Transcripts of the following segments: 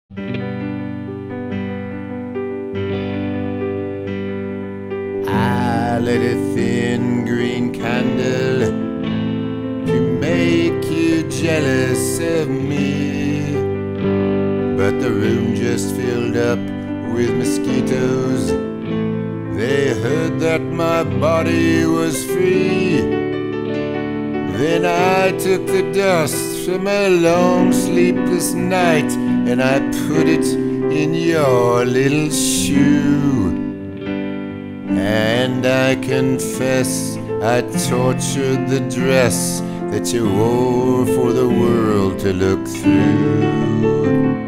I lit a thin green candle to make you jealous of me, but the room just filled up with mosquitoes. They heard that my body was free. Then I took the dust from a long sleepless night and I put it in your little shoe. And I confess I tortured the dress that you wore for the world to look through.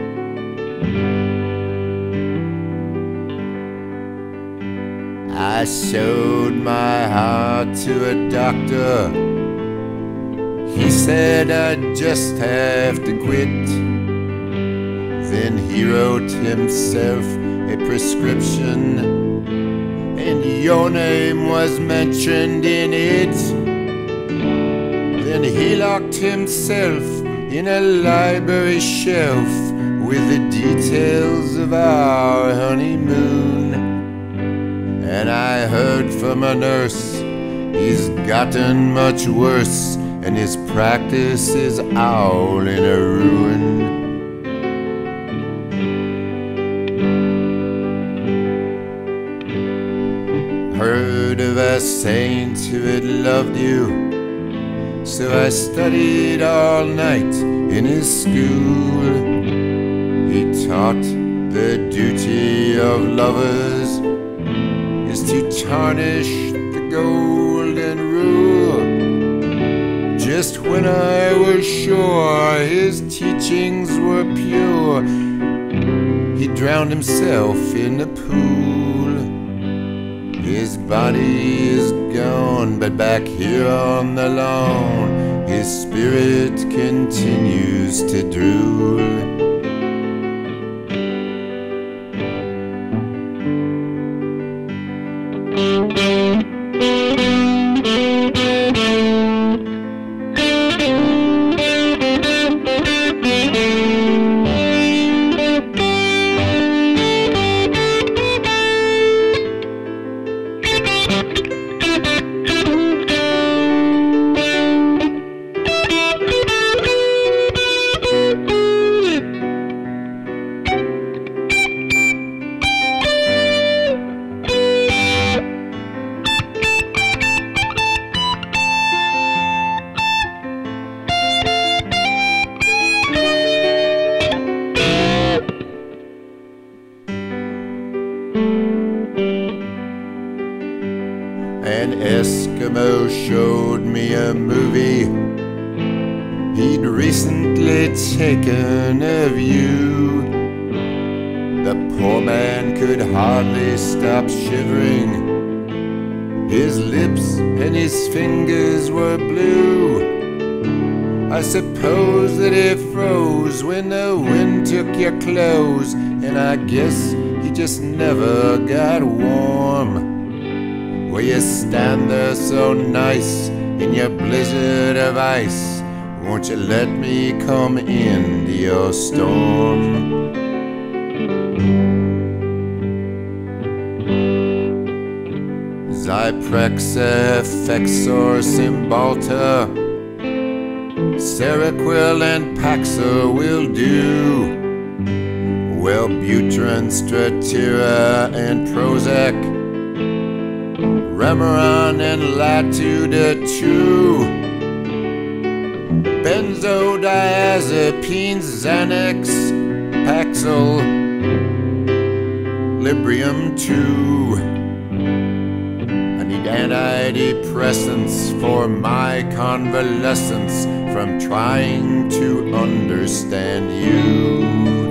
I showed my heart to a doctor. He said I'd just have to quit. Then he wrote himself a prescription, and your name was mentioned in it. Then he locked himself in a library shelf with the details of our honeymoon. And I heard from a nurse he's gotten much worse, and his practice is all in a ruin. Heard of a saint who had loved you, so I studied all night in his school. He taught the duty of lovers is to tarnish the golden rule. Just when I was sure his teachings were pure, he drowned himself in the pool. His body is gone, but back here on the lawn, his spirit continues to drool. An Eskimo showed me a movie he'd recently taken of you. The poor man could hardly stop shivering. His lips and his fingers were blue. I suppose that it froze when the wind took your clothes, and I guess he just never got warm. Where you stand there so nice in your blizzard of ice, won't you let me come into your storm? Zyprexa, Effexor, Cymbalta, Seroquel and Paxil will do. Wellbutrin, Stratira and Prozac, Remeron and Latuda-2, Benzodiazepines, Xanax, Paxil, Librium-2. I need antidepressants for my convalescence from trying to understand you.